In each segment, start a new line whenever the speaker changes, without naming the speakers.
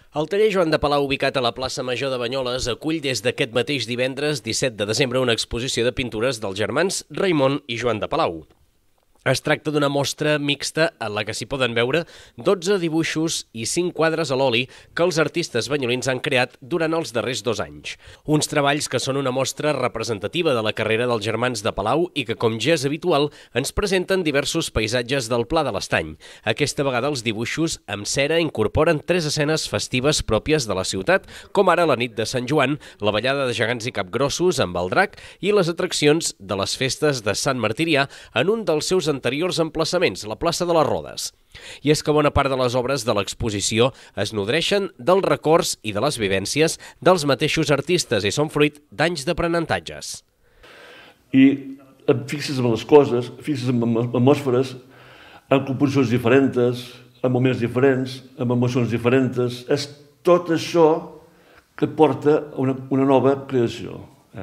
El taller Joan de Palau, ubicat a la plaça Major de Banyoles, acull des d'aquest mateix divendres 17 de desembre una exposició de pintures dels germans Raimon i Joan de Palau. Es tracta d'una mostra mixta en la que s'hi poden veure 12 dibuixos i 5 quadres a l'oli que els artistes banyolins han creat durant els darrers 2 anys. Uns treballs que són una mostra representativa de la carrera dels germans de Palau i que, com ja és habitual, ens presenten diversos paisatges del Pla de l'Estany. Aquesta vegada els dibuixos amb cera incorporen 3 escenes festives pròpies de la ciutat, com ara la nit de Sant Joan, la ballada de gegants i capgrossos amb el drac i les atraccions de les festes de Sant Martirià en un dels seus anteriors emplaçaments, la plaça de les Rodes. I és que bona part de les obres de l'exposició es nodreixen dels records i de les vivències dels mateixos artistes i són fruit d'anys d'aprenentatges.
I fixes en les coses, fixes en atmosferes, en composicions diferents, en moments diferents, en emocions diferents. És tot això que porta a una nova creació.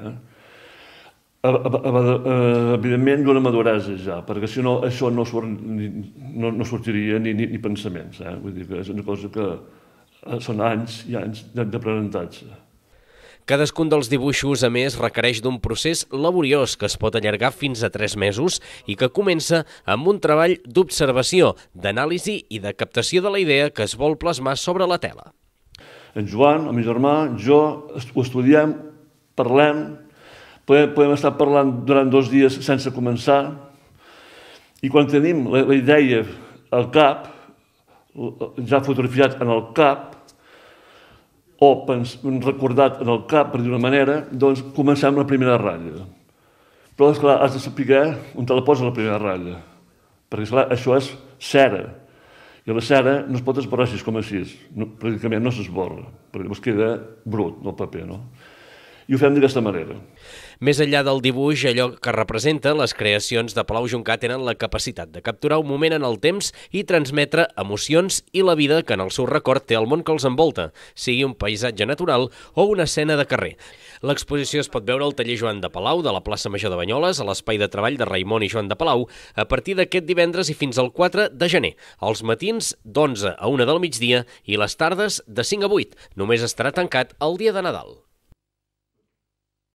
Evidentment d'una maduresa ja, perquè si no això no sortiria ni pensaments. Vull dir que és una cosa que són anys i anys d'aprenentatge.
Cadascun dels dibuixos, a més, requereix d'un procés laboriós que es pot allargar fins a 3 mesos i que comença amb un treball d'observació, d'anàlisi i de captació de la idea que es vol plasmar sobre la tela.
En Joan, el meu germà, jo, ho estudiem, parlem, podem estar parlant durant 2 dies sense començar i quan tenim la idea al cap, ja fotografiat en el cap o recordat en el cap, per dir-ho d'una manera, doncs comencem la primera ratlla. Però, esclar, has de saber on te la poses la primera ratlla, perquè, esclar, això és cera. I la cera no es pot esborrar així com així, pràcticament no s'esborra, perquè llavors queda brut el paper, no? I ho fem d'aquesta manera.
Més enllà del dibuix, allò que representa, les creacions de Palau Juncà tenen la capacitat de capturar un moment en el temps i transmetre emocions i la vida que en el seu record té el món que els envolta, sigui un paisatge natural o una escena de carrer. L'exposició es pot veure al taller Joan de Palau de la plaça Major de Banyoles, a l'espai de treball de Raimon i Joan de Palau, a partir d'aquest divendres i fins al 4 de gener, als matins d'11 a 1 del migdia i les tardes de 5 a 8. Només estarà tancat el dia de Nadal.